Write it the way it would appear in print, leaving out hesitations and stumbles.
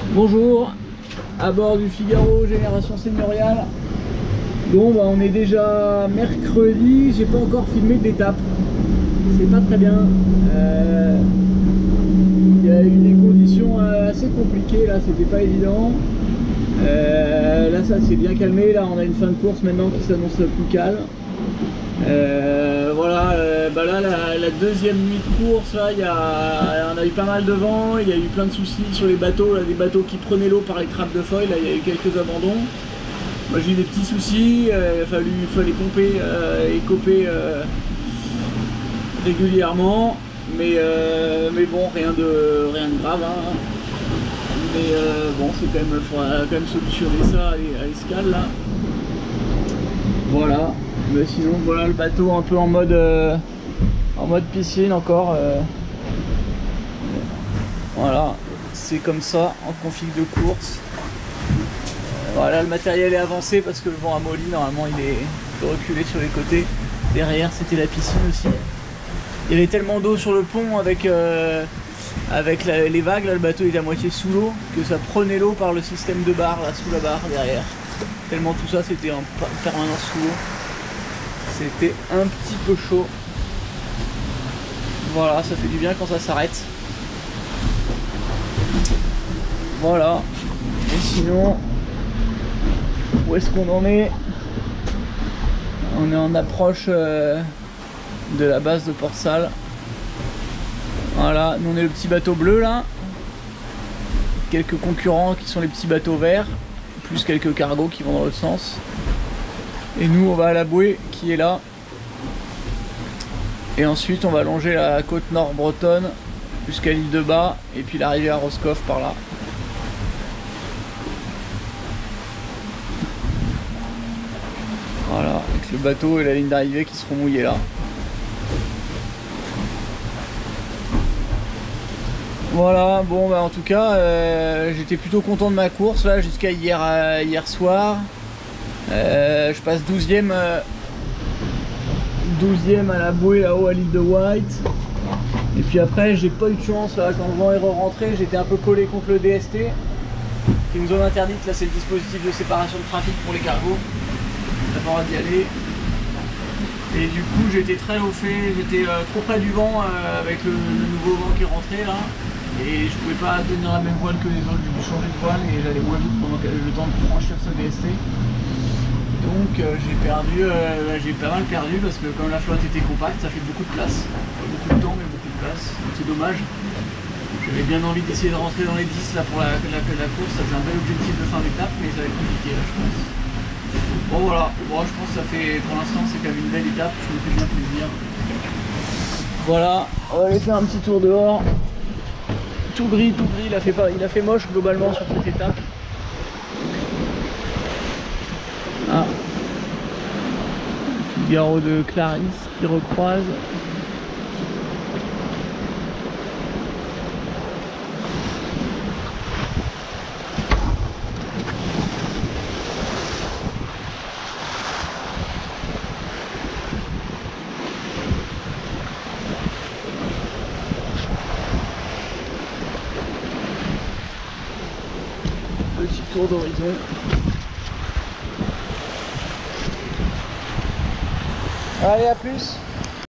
Bonjour, à bord du Figaro Génération Seigneuriale. Bon bah on est déjà mercredi, j'ai pas encore filmé de l'étape. C'est pas très bien. Il y a eu des conditions assez compliquées là, c'était pas évident. Là ça s'est bien calmé, là on a une fin de course maintenant qui s'annonce plus calme. Voilà, bah là la deuxième nuit de course, là, on a eu pas mal de vent, il y a eu plein de soucis sur les bateaux, là, des bateaux qui prenaient l'eau par les trappes de foil, là il y a eu quelques abandons. Moi j'ai eu des petits soucis, il fallait pomper et coper régulièrement, mais bon, rien de grave, hein. Mais bon, c'est quand même, faudra quand même solutionner ça à l'escale là. Voilà. Mais sinon voilà le bateau un peu en mode piscine encore. Voilà, c'est comme ça en config de course. Voilà, le matériel est avancé parce que le vent a molli, normalement il est reculé sur les côtés. Derrière c'était la piscine aussi. Il y avait tellement d'eau sur le pont avec les vagues, là, le bateau est à moitié sous l'eau, que ça prenait l'eau par le système de barre là sous la barre derrière. Tellement tout ça c'était en permanence sous l'eau. C'était un petit peu chaud. Voilà, ça fait du bien quand ça s'arrête. Voilà. Et sinon, où est-ce qu'on en est? On est en approche de la base de Port-Salle. Voilà, nous on est le petit bateau bleu là. Quelques concurrents qui sont les petits bateaux verts, plus quelques cargos qui vont dans l'autre sens. Et nous on va à la bouée qui est là. Et ensuite on va longer la côte nord bretonne jusqu'à l'île de Bas et puis la rivière Roscoff par là. Voilà, avec le bateau et la ligne d'arrivée qui seront mouillés là. Voilà, bon bah en tout cas j'étais plutôt content de ma course là jusqu'à hier soir. Je passe 12e à la bouée là-haut à l'île de White. Et puis après j'ai pas eu de chance là, quand le vent est rentré, j'étais un peu collé contre le DST. C'est une zone interdite, là c'est le dispositif de séparation de trafic pour les cargos. T'as pas le droit d'y aller. Et du coup j'étais très au fait, j'étais trop près du vent avec le nouveau vent qui est rentré là. Et je pouvais pas tenir la même voile que les autres, j'ai dû changer de voile et j'allais moins vite pendant le temps de franchir ce DST. Donc j'ai pas mal perdu parce que comme la flotte était compacte, ça fait beaucoup de place. Pas beaucoup de temps mais beaucoup de place, c'est dommage. J'avais bien envie d'essayer de rentrer dans les 10 là pour la course, ça faisait un bel objectif de fin d'étape mais ça va être compliqué là je pense. Bon voilà, bon, je pense que ça fait, pour l'instant c'est quand même une belle étape, je me fais bien plaisir. Voilà, on va aller faire un petit tour dehors. Tout gris, il a fait moche globalement sur cette étape. Ah, Figaro de Clarisse qui recroise. Petit tour d'horizon. Allez, à plus.